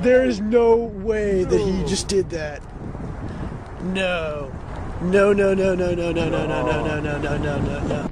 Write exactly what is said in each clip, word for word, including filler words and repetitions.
There is no way that he just did that. No. No, no, no, no, no, no, no, no, no, no, no, no, no, no, no.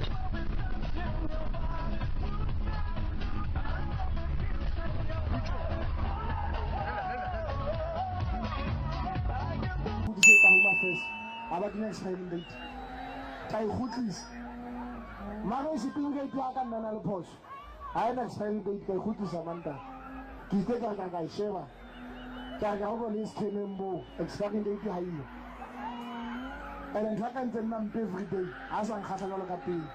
About next time date. Kay khutlis. Mara shipping gate ya ka nna le phoso. Ha ena expiry date kay khutlisa manta. Ke itse ka ka ka sheba. Ka ga go le skenembo expiry date ha iyo. And ntla ka ntse nna mpe every day. A sa nkgatla jalo ka pele.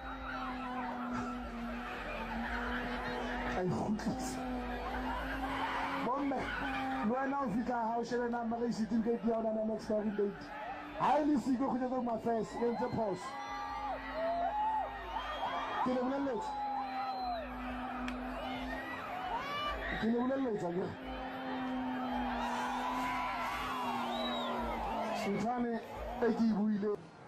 Kay khutlis. Bomme. Wena o fika ha o shebe na mara shipping gate ya ona na expiry date. I only see go to my face in the post. Can you believe it? Can you believe it again? Sultane, eighty wheeler.